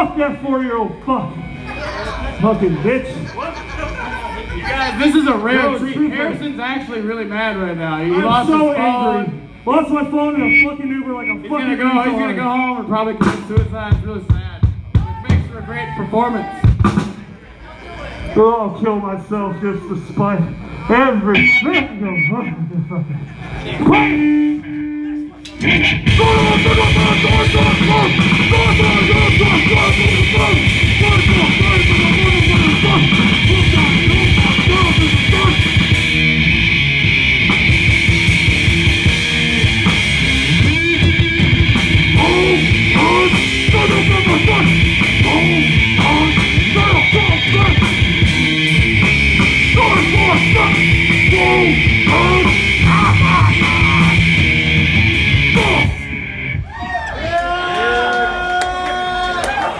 Fuck that 4-year-old fuck. Fucking bitch. You guys, this is a rare treat. Harrison's actually really mad right now. He lost so his phone. angry. Lost my phone in a fucking Uber like a fucking He's gonna go home and probably commit suicide. It's really sad. It makes for a great performance. Oh, I'll kill myself just to spite everything. Go!